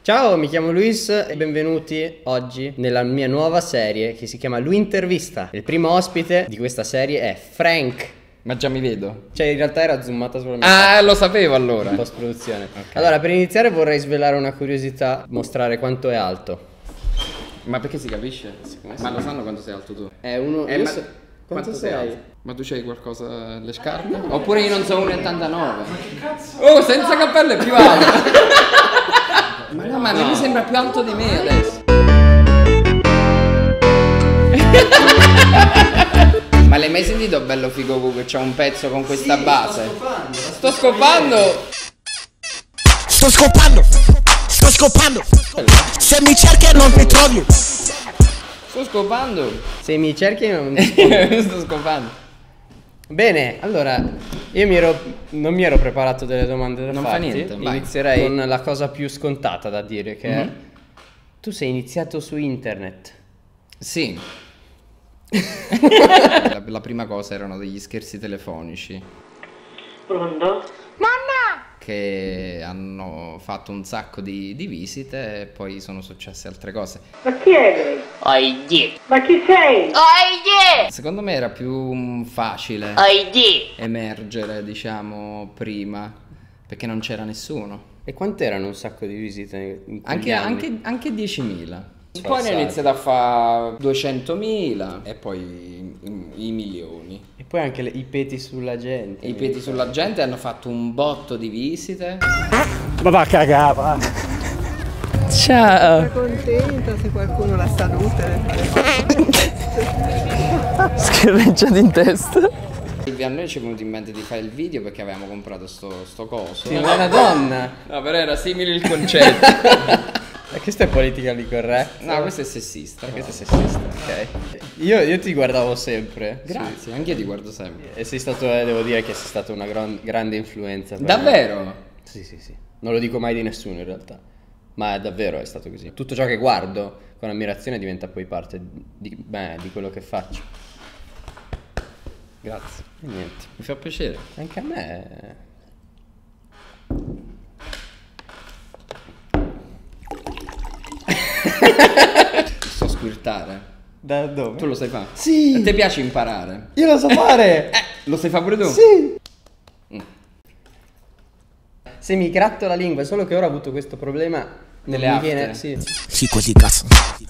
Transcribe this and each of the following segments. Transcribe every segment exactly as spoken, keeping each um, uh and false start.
Ciao, mi chiamo Luis e benvenuti oggi nella mia nuova serie che si chiama Lui Intervista. Il primo ospite di questa serie è Frank. Ma già mi vedo. Cioè in realtà era zoomata sulla mia Ah, faccia. lo sapevo allora. Post produzione. Okay. Allora, per iniziare vorrei svelare una curiosità, mostrare quanto è alto. Ma perché si capisce? Ma lo sanno quanto sei alto tu? È uno... Eh, io ma so- Quanto quanto sei? alto? Ma tu c'hai qualcosa alle scarpe? Oppure io non so uno e ottantanove. Oh, senza cappello è più alto. Ma no, ma no. Mi sembra più alto di me adesso. Ma l'hai mai sentito bello figo che c'ha un pezzo con questa sì, base? Sto scopando. Sto scopando. Sto scopando. Se mi cerchi e non ti trovi. Sto scopando. Se mi cerchi non ti sto scopando. Bene, allora io mi ero, non mi ero preparato delle domande da non farti. fa niente, vai. Inizierei con la cosa più scontata da dire, che mm-hmm. è tu sei iniziato su internet. Sì. la, la prima cosa erano degli scherzi telefonici. Pronto? Mamma! Che hanno fatto un sacco di, di visite e poi sono successe altre cose. Ma chi è lei? Oidì! Ma chi sei? Oidì! Secondo me era più facile Oidì! emergere, diciamo, prima, perché non c'era nessuno. E quant'erano un sacco di visite in Anche, anni? anche, anche diecimila. Sfalsati. Poi ne ho iniziato a fare duecentomila e poi i, i, i milioni. E poi anche le, i peti sulla gente. I peti sulla gente hanno fatto un botto di visite. Ma va a cagare! Ciao! Sono contenta se qualcuno la saluta. Scherreggiato in testa. A noi ci è venuto in mente di fare il video perché avevamo comprato sto, sto coso. Sì, ma è una donna. No, però era simile il concetto. E questo è politically correct? No, questo è sessista. Questo è sessista, ok. Io, io ti guardavo sempre. Grazie, sì. Anche io ti guardo sempre. E sei stato, eh, devo dire che sei stata una gran, grande influenza per Davvero? me. Sì, sì, sì. Non lo dico mai di nessuno in realtà. Ma è davvero è stato così. Tutto ciò che guardo con ammirazione diventa poi parte di, beh, di quello che faccio. Grazie. E niente. Mi fa piacere. Anche a me. So squirtare. Da dove? Tu lo sai fare? Sì. A te piace imparare? Io lo so fare. Eh, lo sai fare pure tu? Sì. Mm. Se mi gratto la lingua, solo che ora ho avuto questo problema nelle mi afte. viene, sì. Sì, così cazzo.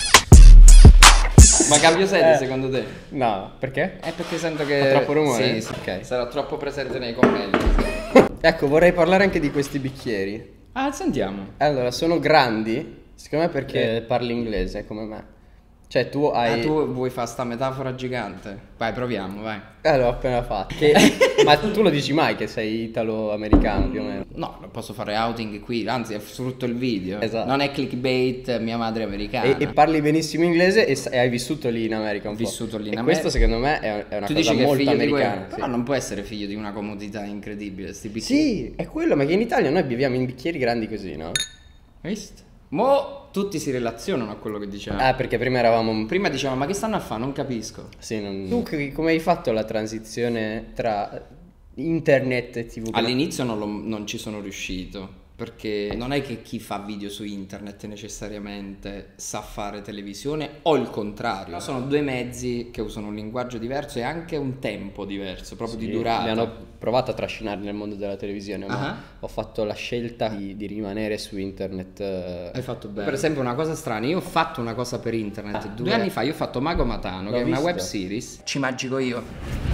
Ma cambio sede Eh. secondo te? No, perché? È perché sento che... Fa troppo rumore? Sì, sì. Ok. Sarà troppo presente nei commenti. Ecco, vorrei parlare anche di questi bicchieri. Ah, sentiamo. Allora, sono grandi, secondo me perché parli inglese come me. Cioè tu hai... Ah, tu vuoi fare sta metafora gigante? Vai, proviamo, vai. Eh, l'ho appena fatto. Che... Ma tu lo dici mai che sei italo-americano più o meno? No, non posso fare outing qui, anzi sfrutto il video. Esatto. Non è clickbait, mia madre è americana. E, e parli benissimo inglese e, e hai vissuto lì in America un po'. Vissuto lì in e America. questo secondo me è, è una Tu cosa dici che è molto figlio americana. di quello? Sì. Però non può essere figlio di una comodità incredibile, sti bicchieri. Sì, è quello, ma che in Italia noi beviamo in bicchieri grandi così, no? Visto? Mo tutti si relazionano a quello che dicevamo. Ah, perché prima eravamo... Prima dicevamo, ma che stanno a fare? Non capisco. Sì, non... Tu che- come hai fatto la transizione tra internet e tivù? All'inizio non, lo- non ci sono riuscito, perché non è che chi fa video su internet necessariamente sa fare televisione, o il contrario. Sono due mezzi che usano un linguaggio diverso e anche un tempo diverso, proprio Sì, di durata. Mi hanno provato a trascinare nel mondo della televisione, ma Ah. ho fatto la scelta di, di rimanere su internet. eh, Hai fatto bene. Per esempio, una cosa strana, io ho fatto una cosa per internet Ah, due due- anni fa. Io ho fatto Mago Matano, L'ho che è una visto. web series. Ci magico io.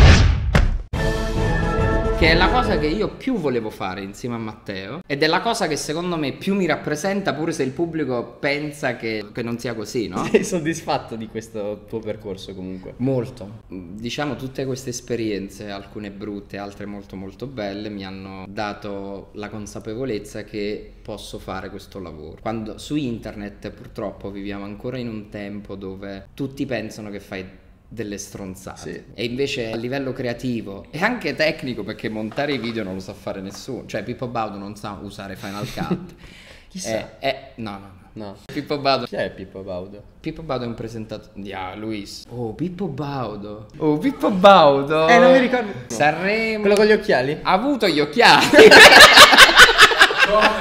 Che è la cosa che io più volevo fare insieme a Matteo. Ed è la cosa che secondo me più mi rappresenta, pure se il pubblico pensa che, che non sia così, no? Sei soddisfatto di questo tuo percorso comunque? Molto. Diciamo tutte queste esperienze, alcune brutte, altre molto molto belle, mi hanno dato la consapevolezza che posso fare questo lavoro. Quando su internet purtroppo viviamo ancora in un tempo dove tutti pensano che fai delle stronzate, Sì. e invece a livello creativo e anche tecnico, perché montare i video non lo sa fare nessuno, cioè Pippo Baudo non sa usare Final Cut. Chissà. Eh, eh, no, no, no. No. Pippo Baudo. Chi è Pippo Baudo? Pippo Baudo è un presentatore. Yeah, Luis. Oh, Pippo Baudo. Oh, Pippo Baudo. Eh, non mi ricordo. Sanremo. Quello con gli occhiali? Ha avuto gli occhiali. Ecco,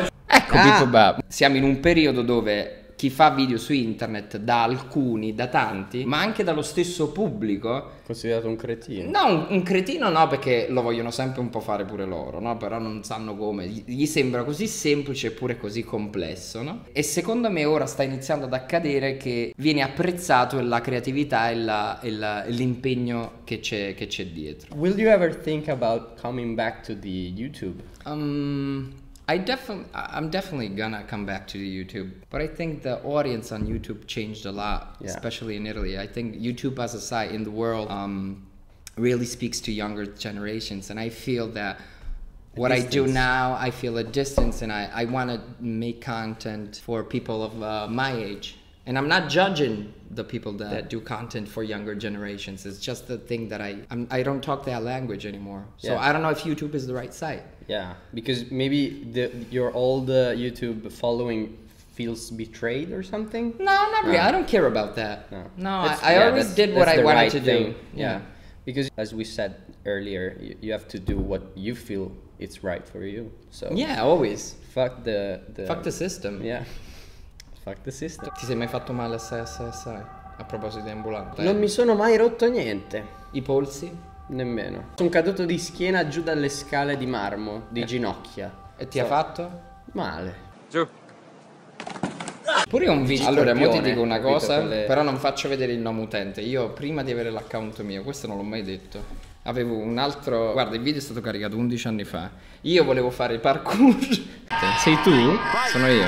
Ecco, Ah. Pippo Baudo. Siamo in un periodo dove chi fa video su internet, da alcuni, da tanti, ma anche dallo stesso pubblico, Considerato un cretino. no, un, un cretino no, perché lo vogliono sempre un po' fare pure loro, no? Però non sanno come, gli, gli sembra così semplice eppure così complesso, no? E secondo me ora sta iniziando ad accadere che viene apprezzato la creatività e, la- e la- e l'impegno che c'è, che c'è dietro. Will you ever think about coming back to the YouTube? Um, I definitely, I'm definitely gonna come back to the YouTube, but I think the audience on YouTube changed a lot, Yeah. especially in Italy. I think YouTube as a site in the world um, really speaks to younger generations, and I feel that what I do distance. now, I feel a distance, and I, I want to make content for people of uh, my age. And I'm not judging the people that, that do content for younger generations. It's just the thing that I I'm, I don't talk that language anymore. So Yeah. I don't know if YouTube is the right site. Yeah, because maybe the, your old uh, YouTube following feels betrayed or something. No, not really. No. I don't care about that. No, No, I, That's- I yeah, always that's- did what that's I the wanted right to thing. do. Yeah. Because as we said earlier, you, you have to do what you feel it's right for you. So Yeah, always. fuck the, the Fuck the system. Yeah, fuck the system. Ti sei mai fatto male assai assai assai? A proposito di ambulante. Non mi sono mai rotto niente, I polsi? nemmeno. Sono caduto di schiena giù dalle scale di marmo, Eh. di ginocchia. E ti ha fatto? Male. Pure io ho un video. Scorpione, Allora, mo ti dico una capito, cosa, quelle- però non faccio vedere il nome utente. Io prima di avere l'account mio, questo non l'ho mai detto. Avevo un altro. Guarda, il video è stato caricato undici anni fa. Io volevo fare il parkour. Sei tu? Sono io.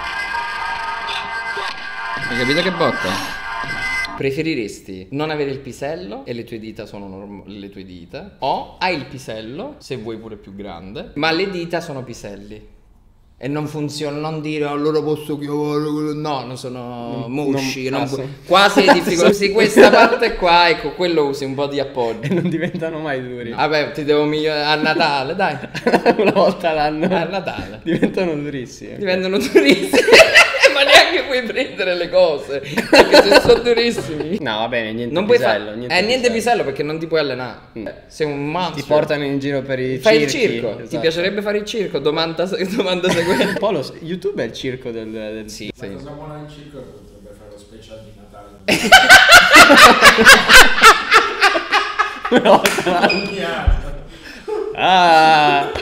Hai capito che botta? Preferiresti non avere il pisello e le tue dita sono norm- le tue dita, o hai il pisello, se vuoi pure più grande, ma le dita sono piselli? E non funziona, non dire allora posso chiamare quello. No, non sono musci. non- Non, ah, pu- sì. Quasi è difficile. Usi questa parte qua, ecco, quello usi un po' di appoggio. E non diventano mai duri. Vabbè, ti devo migliorare a Natale, dai. Una volta l'anno. A Natale. Diventano durissimi. Diventano durissimi. Ma neanche puoi prendere le cose. Perché se sono durissimi. No, va bene, niente Non puoi pisello. fare. niente Eh, niente pisello perché non ti puoi allenare. Mm. Sei un monster. Ti portano in giro per i Fai il circhi. circo. Ti esatto. piacerebbe fare il circo? Domanda, domanda seguente. Polo, YouTube è il circo del... del... Sì. La cosa buona del circo è che potrebbe fare lo special di Natale ogni anno. Ah!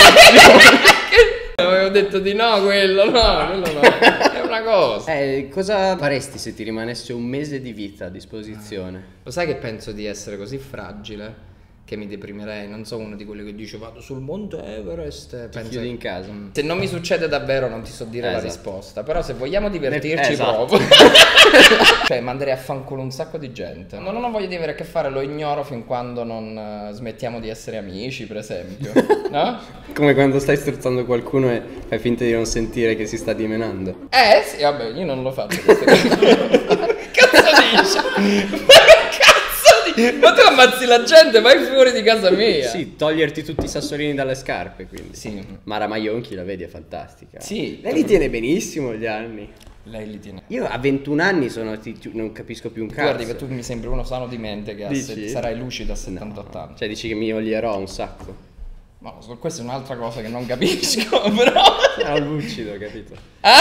Avevo detto di no quello, no, quello no. È una cosa. Eh, cosa faresti se ti rimanesse un mese di vita a disposizione? Lo sai che penso di essere così fragile che mi deprimerei? Non so, uno di quelli che dice vado sul Monte Everest. Ti chiudi in casa? Se non mi succede davvero non ti so dire la Esatto. risposta. Però se vogliamo divertirci Esatto. provo. Cioè manderei a fanculo un sacco di gente. Non, non ho voglia di avere a che fare, lo ignoro fin quando non eh, smettiamo di essere amici, per esempio. No? Come quando stai strozzando qualcuno e fai finta di non sentire che si sta dimenando. Eh sì, vabbè, io non lo faccio queste cose. Che cazzo dici? Ma che cazzo dici? Ma tu ammazzi la gente, vai fuori di casa mia. Sì, toglierti tutti i sassolini dalle scarpe, quindi. Sì. Mara Maionchi, la vedi, è fantastica. Sì. Lei li tiene benissimo gli anni. Lei li tiene. Io a ventuno anni sono, ti- ti- non capisco più un Tu cazzo. arrivi, tu mi sembri uno sano di mente che ha Dici? se- sarai lucido a No. settantotto anni. Cioè dici che mi olierò un sacco. No, so- questa è un'altra cosa che non capisco, però. Sono lucido, capito?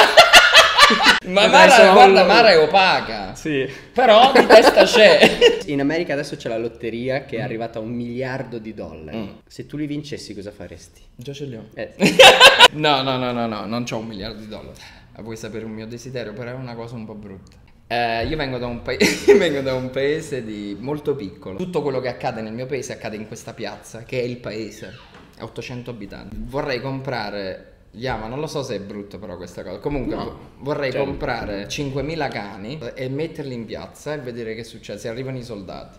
Ma Dai, Mara, sono- guarda, Mara è opaca. Sì. Però di testa c'è. In America adesso c'è la lotteria che è arrivata a un miliardo di dollari. Mm. Se tu li vincessi cosa faresti? Già ce li ho. Eh, No, no, no, no, no, non c'ho un miliardo di dollari. Ma vuoi sapere un mio desiderio? Però è una cosa un po' brutta. Eh, io vengo da un paese, vengo da un paese di molto piccolo. Tutto quello che accade nel mio paese accade in questa piazza, che è il paese. Ha ottocento abitanti. Vorrei comprare. Yeah, ma non lo so se è brutto però questa cosa. Comunque No. vo- vorrei Cioè- comprare cinquemila cani e metterli in piazza e vedere che succede. Se arrivano i soldati.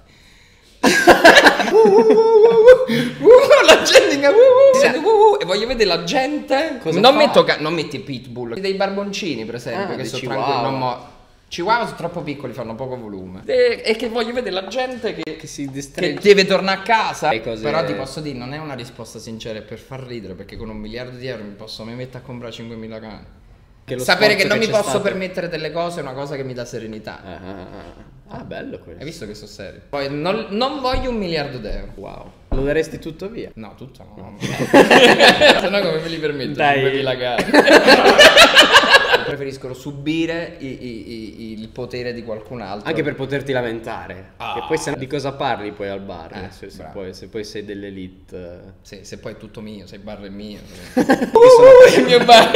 Uh, uh, uh, uh, uh, la gente che- uh, uh, sente, uh, uh, e voglio vedere la gente. Cosa non fa? metto ca- non metti pitbull, dei barboncini per esempio Ah, che dei sono chihuahua. tranquilli. Non mo- Chihuahua sono troppo piccoli, fanno poco volume. E, e che voglio vedere la gente che, che si che distregge. deve tornare a casa. Le cose- Però ti posso dire, non è una risposta sincera, è per far ridere, perché con un miliardo di euro mi posso mi mettere a comprare cinquemila cani. Che lo Sapere sforzo che non mi c'è posso stato- permettere delle cose è una cosa che mi dà serenità. Ah, ah, ah, ah. Ah, bello questo. Hai visto che sto serio? Poi non, non voglio un miliardo d'euro. Wow. Lo daresti tutto via? No, tutto no. Se no come me li permetto? Dai. Di dilagare. Preferiscono subire i- i- i- il potere di qualcun altro. Anche per poterti lamentare. Ah. E poi se, di cosa parli poi al bar? Eh, se, se bravo. poi, se poi sei dell'elite. Sì, se poi è tutto mio, se il bar è mio. Se... uh, il mio bar.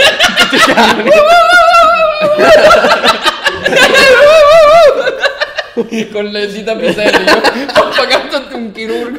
Con le dita piselli io ho pagato un chirurgo.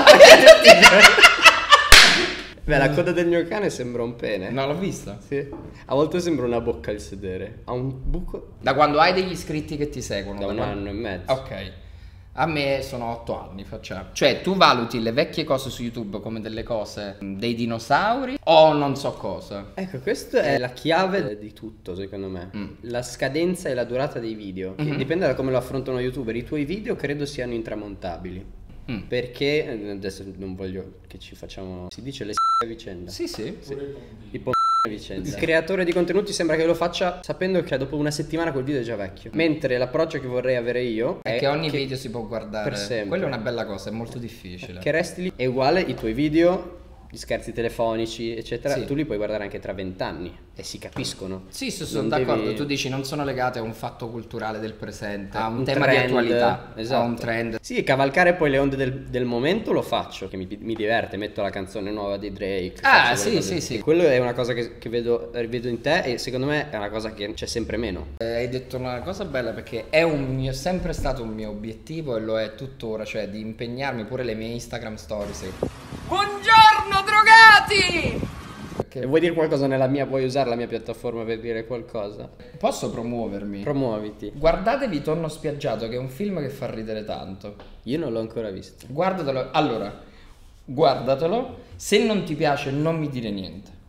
Beh, la coda del mio cane sembra un pene. No, l'ho vista. Sì. A volte sembra una bocca il sedere. Ha un buco Da quando hai degli iscritti che ti seguono? da un quando- anno e mezzo. Ok. A me sono otto anni, facciamo. Cioè, tu valuti le vecchie cose su YouTube come delle cose mh, dei dinosauri o non so cosa. Ecco, questa è la chiave di tutto, secondo me. Mm. La scadenza e la durata dei video. Che Mhm. dipende da come lo affrontano gli youtuber. I tuoi video credo siano intramontabili. Mm. Perché eh, adesso non voglio che ci facciamo. Si dice le s*** a vicenda. Sì, sì. I po' a vicenda. Il creatore di contenuti sembra che lo faccia sapendo che dopo una settimana quel video è già vecchio. Mentre l'approccio che vorrei avere io È che ogni video si può guardare. per sempre. Quella è una bella cosa, è molto difficile. che resti lì è uguale i tuoi video, gli scherzi telefonici, eccetera. Sì. Tu li puoi guardare anche tra vent'anni e si capiscono. Sì, sì, sono Non d'accordo. devi- Tu dici non sono legate a un fatto culturale del presente, a un, un tema trend, di attualità, esatto. a un trend. Sì, cavalcare poi le onde del, del momento lo faccio, che mi, mi diverte, metto la canzone nuova di Drake. Ah, faccio sì, quelle cose. sì, sì. E quello è una cosa che, che vedo, rivedo in te e secondo me è una cosa che c'è sempre meno. Eh, hai detto una cosa bella perché è un mio, sempre stato un mio obiettivo e lo è tuttora, cioè di impegnarmi pure le mie Instagram stories. Buongiorno drogati! E Perché vuoi dire qualcosa nella mia, vuoi usare la mia piattaforma per dire qualcosa? posso promuovermi? Promuoviti. Guardatevi Tonno Spiaggiato, che è un film che fa ridere tanto. Io non l'ho ancora visto. Guardatelo. Allora, guardatelo. Se non ti piace, non mi dire niente.